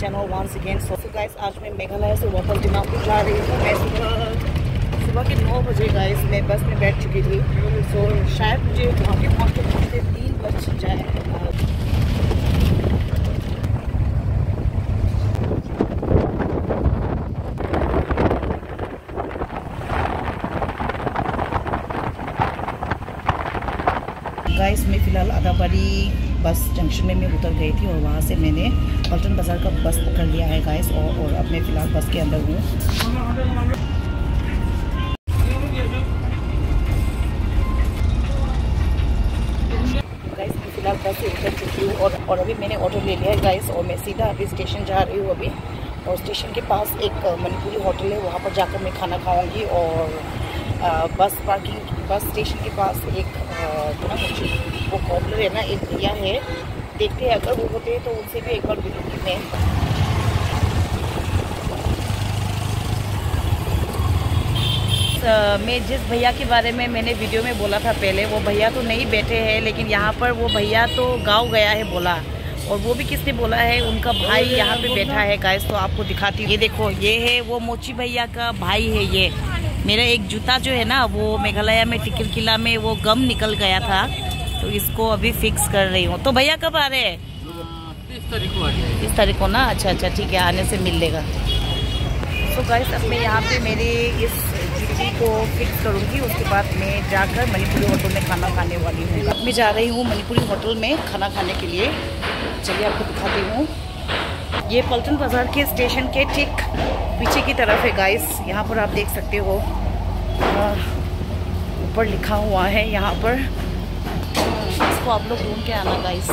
Channel once again. So guys, आज मैं मेघालय से वापस दिमापुर जा रही हूँ। मैं सुबह के 9 बजे गाइस मैं बस में बैठ चुकी थी। सो शायद मुझे वहाँ पे पहुँचते 3 बज जाए। गाइस मैं फ़िलहाल आदाबारी बस जंक्शन में मैं उतर गई थी और वहाँ से मैंने पल्टन बाज़ार का बस पकड़ लिया है गाइस। और अब मैं फ़िलहाल बस के अंदर हूँ। गाइस मैं फ़िलहाल बस से उतर चुकी हूँ और अभी मैंने ऑटो ले लिया है गाइस। और मैं सीधा अभी स्टेशन जा रही हूँ अभी। और स्टेशन के पास एक मणिपुरी होटल है, वहाँ पर जाकर मैं खाना खाऊँगी। और बस स्टेशन के पास एक वो कॉर्नर है ना, एक भैया है, देखते हैं अगर वो होते हैं तो उनसे भी एक बार मिलूँगी मैं। मैं जिस भैया के बारे में मैंने वीडियो में बोला था पहले, वो भैया तो नहीं बैठे हैं, लेकिन यहाँ पर वो भैया तो गाँव गया है बोला। और वो भी किसने बोला है, उनका भाई यहाँ पे बैठा है गाइस। तो आपको दिखाती हूँ, ये देखो, ये है वो मोची भैया का भाई है। ये मेरा एक जूता जो है ना, वो मेघालय में टिकर किला में वो गम निकल गया था, तो इसको अभी फिक्स कर रही हूँ। तो भैया कब आ रहे हैं? 30 तारीख को ना। अच्छा ठीक है, आने से मिल लेगा। तो गाइस अब मैं यहाँ पे मेरे इस जूती को फिक्स करूँगी, उसके बाद मैं जाकर मणिपुरी होटल में खाना खाने वाली हूँ। अब मैं जा रही हूँ मणिपुरी होटल में खाना खाने के लिए। चलिए आपको दिखाती हूँ। ये पल्टन बाज़ार के स्टेशन के ठीक पीछे की तरफ है गाइस। यहाँ पर आप देख सकते हो, ऊपर लिखा हुआ है यहाँ पर। इसको आप लोग ढूंढ के आना गाइस।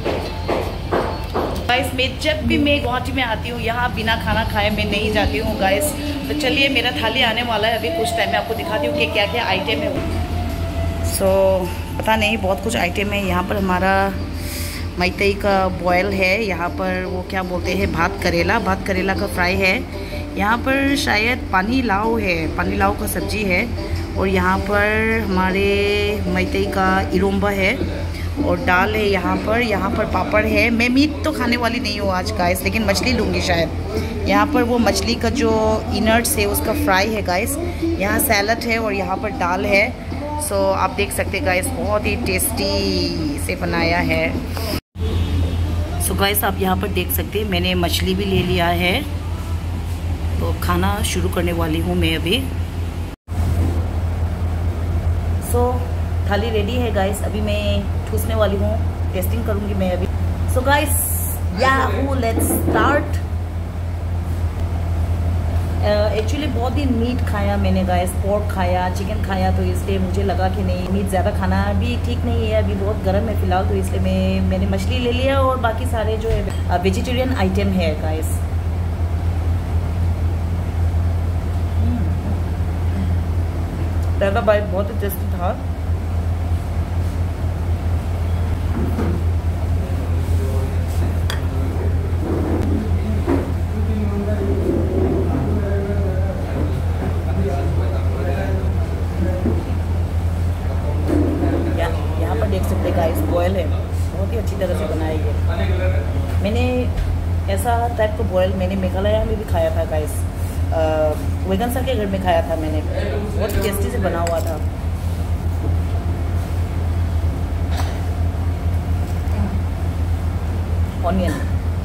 मैं जब भी मैं गुवाहाटी में आती हूँ, यहाँ बिना खाना खाए मैं नहीं जाती हूँ गाइस। तो चलिए, मेरा थाली आने वाला है अभी कुछ टाइम में, आपको दिखाती हूँ कि क्या क्या आइटम है। पता नहीं, बहुत कुछ आइटम है यहाँ पर। हमारा मैतई का बॉयल है, यहाँ पर वो क्या बोलते हैं, भात करेला का फ्राई है। यहाँ पर शायद पानी लाव है, पानी लाव का सब्जी है। और यहाँ पर हमारे मैतई का इरोम्बा है और दाल है। यहाँ पर पापड़ है। मैं मीट तो खाने वाली नहीं हूँ आज गाइस, लेकिन मछली लूँगी शायद। यहाँ पर वो मछली का जो इनर्ट्स है उसका फ्राई है गाइस। यहाँ सैलड है और यहाँ पर दाल है। आप देख सकते हैं गाइस, बहुत ही टेस्टी से बनाया है। गाइस आप यहाँ पर देख सकते हैं, मैंने मछली भी ले लिया है। तो खाना शुरू करने वाली हूँ मैं अभी। थाली रेडी है गाइस, अभी मैं ठूसने वाली हूँ, टेस्टिंग करूँगी मैं अभी। Guys let's start. एक्चुअली बहुत ही मीट खाया मैंने गाइस, पोर्क खाया, चिकन खाया, तो इसलिए मुझे लगा कि नहीं, मीट ज़्यादा खाना भी ठीक नहीं है, अभी बहुत गर्म है फ़िलहाल। तो इसलिए मैंने मछली ले लिया और बाकी सारे जो है वेजिटेरियन आइटम है गाइस। पहला बाइट बहुत ही टेस्टी था। यहाँ पर देख सकते गाइस, बॉयल है, बहुत ही अच्छी तरह से बनाया है। मैंने ऐसा टाइप का बॉयल मैंने मेघालय में भी खाया था गाइस, वेगन सर के घर में खाया था मैंने, बहुत टेस्टी से बना हुआ था। ऑनियन,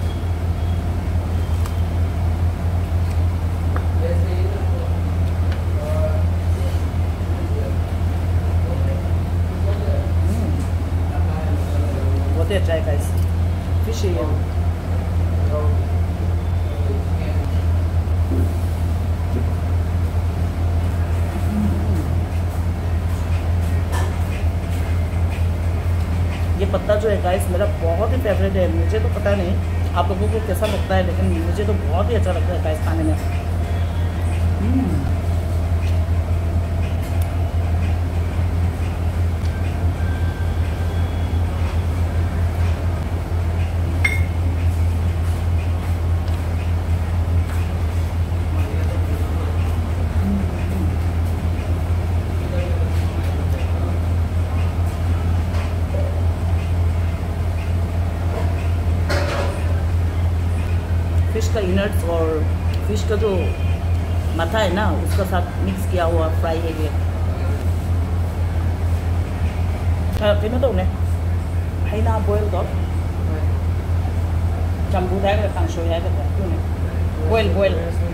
बहुत ही अच्छा है गाइस। फिश है ये पत्ता जो है गाइस मेरा बहुत ही फेवरेट है। मुझे तो पता नहीं आप लोगों को कैसा लगता है, लेकिन मुझे तो बहुत ही अच्छा लगता है गाइस खाने में। का इनट्स और फिश का जो माथा है ना उसका साथ मिक्स किया हुआ फ्राई है ये। cái nó tụ này hay na boil đó chăm bù đá là tăng sôi hay cái này boil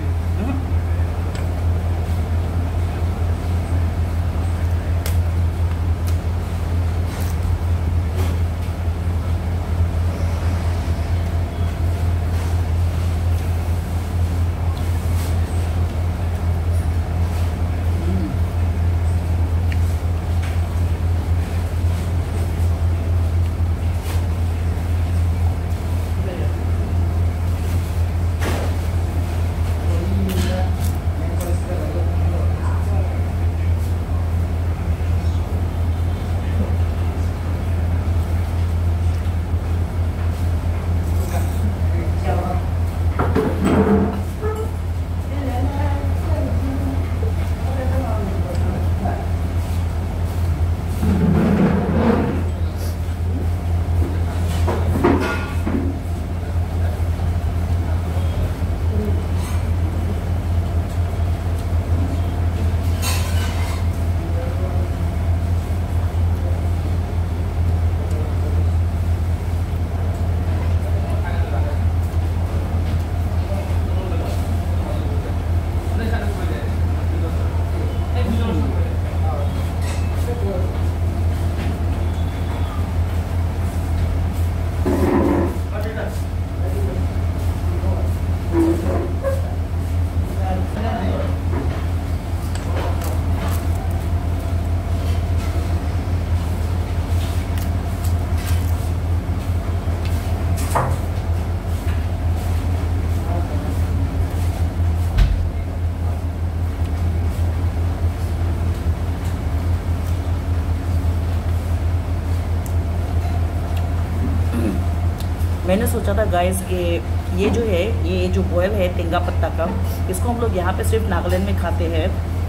मैंने सोचा था गाइस कि ये जो है ये जो बॉयल है टेंगा पत्ता का, इसको हम लोग यहाँ पे सिर्फ नागालैंड में खाते हैं,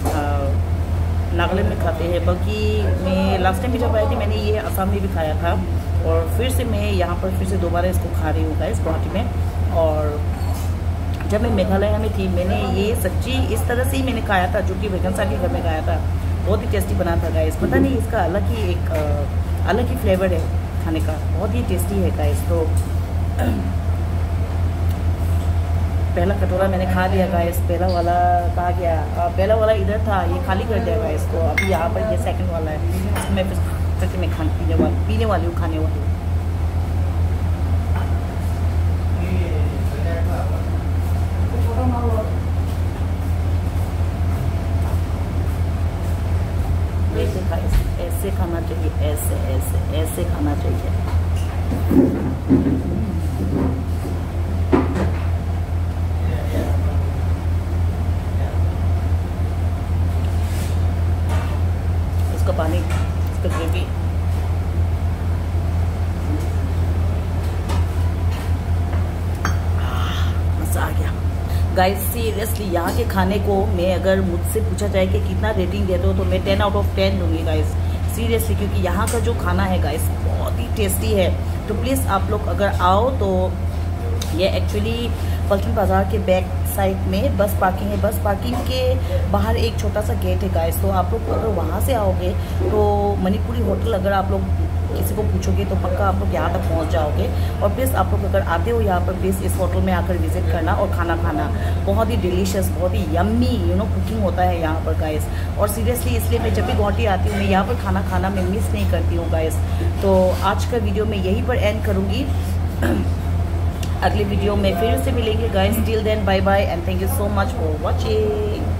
नागालैंड में खाते हैं। बल्कि मैं लास्ट टाइम भी जब आई थी मैंने ये असम में भी खाया था और फिर से मैं यहाँ पर फिर से दोबारा इसको खा रही हूँ गाइस गुवाहाटी में। और जब मैं मेघालय में थी मैंने ये सब्जी इस तरह से ही मैंने खाया था, जो कि वेगन सा के घर में खाया था। बहुत ही टेस्टी बना था गाइस, पता नहीं इसका अलग ही फ्लेवर है खाने का, बहुत ही टेस्टी है गाइस। तो पहला कटोरा मैंने खा लिया गाइस, पहला वाला कहा गया, पहला वाला इधर था ये खाली कर दिया गाइस। तो अभी यहाँ पर ये सेकंड वाला है, इसमें फिर मैं पीने वाली हूँ, खाने वाली हूँ। ऐसे खाना चाहिए, ऐसे ऐसे ऐसे खाना चाहिए। इसका पानी, इसका ग्रेवी मज़ा आ गया गाइस। सीरियसली यहाँ के खाने को मैं अगर मुझसे पूछा जाए कि कितना रेटिंग देते हो तो मैं 10 आउट ऑफ 10 दूँगी गाइस, सीरियसली। क्योंकि यहाँ का जो खाना है गाइस बहुत ही टेस्टी है। तो प्लीज़ आप लोग अगर आओ तो ये एक्चुअली पल्टन बाज़ार के बैक साइड में बस पार्किंग है, बस पार्किंग के बाहर एक छोटा सा गेट है गाइस। तो आप लोग अगर वहाँ से आओगे तो मणिपुरी होटल अगर आप लोग किसी को पूछोगे तो पक्का आप लोग यहाँ तक पहुँच जाओगे। और प्लीज़ आप लोग अगर आते हो यहाँ पर प्लीज़ इस होटल में आकर विजिट करना और खाना खाना। बहुत ही डिलीशियस, बहुत ही यम्मी कुकिंग होता है यहाँ पर गाइस। और सीरियसली इसलिए मैं जब भी गुवाहाटी आती हूँ मैं यहाँ पर खाना खाना मैं मिस नहीं करती हूँ गाइस। तो आज का वीडियो मैं यहीं पर एंड करूँगी, अगले वीडियो में फिर से मिलेंगे guys. Till then bye bye and thank you so much for watching.